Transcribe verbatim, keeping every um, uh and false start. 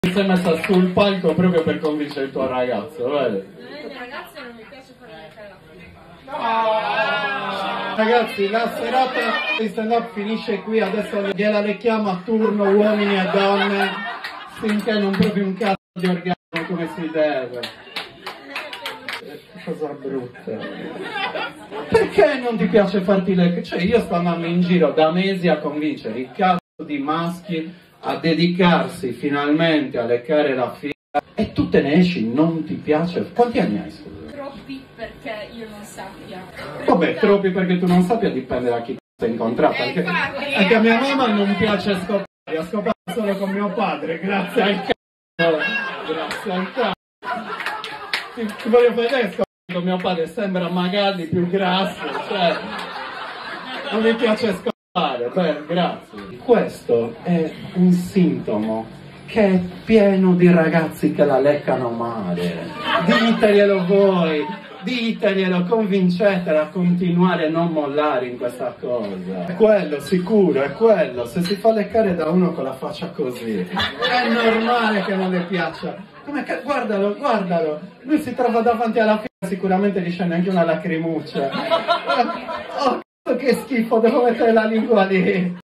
Si è messa sul palco proprio per convincere il tuo ragazzo, vedi? Il mio ragazzo non mi piace fare leccare la figlia. No! Ragazzi, la serata di stand up finisce qui, adesso gliela lecchiamo a turno, uomini e donne, finché non provi un cazzo di orgasmo come si deve. Cosa brutta. Perché non ti piace farti leccare? Cioè, io sto andando in giro da mesi a convincere i cazzo di maschi a dedicarsi finalmente a leccare la figlia e tu te ne esci, non ti piace. Quanti anni hai, scusa? Troppi perché io non sappia. Vabbè, troppi perché tu non sappia, dipende da chi ti hai incontrato. Eh, Anche, infatti, anche eh. a mia mamma non piace scopare, ha scopato solo con mio padre, grazie al cazzo. Grazie al cazzo. Ti, ti voglio vedere scopare con mio padre, sembra Magalli più grasso, cioè non mi piace scopare. Beh, grazie. Questo è un sintomo che è pieno di ragazzi che la leccano male. Diteglielo voi, diteglielo, convincetela a continuare a non mollare in questa cosa. È quello, sicuro, è quello. Se si fa leccare da uno con la faccia così, è normale che non le piaccia. Come che, guardalo, guardalo. Lui si trova davanti alla figlia, sicuramente gli scende anche una lacrimuccia. Oh, che schifo, devo mettere la lingua lì.